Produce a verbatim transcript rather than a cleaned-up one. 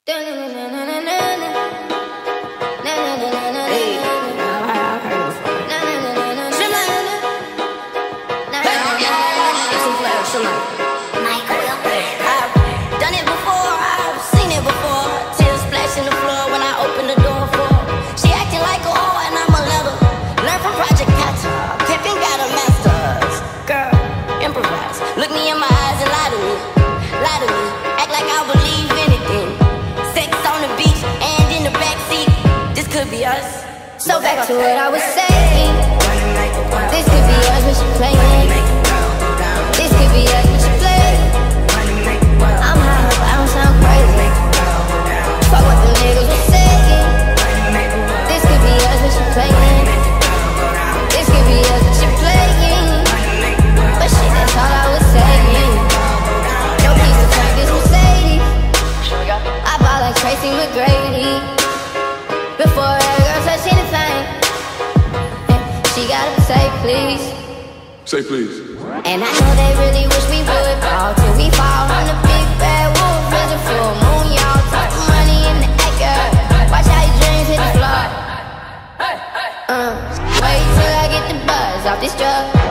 Look me in my eyes and lie to me, lie to me. Act like I believe anything. Sex on the beach and in the backseat. This could be us. So back to what I was saying. This could be us when she playing. This could be us when she playing. I'm high, but I don't sound crazy. Fuck what the niggas were saying. This could be us when she playing. This could be us when she playing. But shit, that's all I was saying. No piece of track is Mercedes. I bought like Tracy McGrady. Before that girl touch anything, she gotta say please. Say please. And I know they really wish we would fall till we fall on the big bad wolf. Vision full moon, y'all talk money in the acre. Watch how your dreams hit the floor. Uh, wait till I get the buzz off this drug.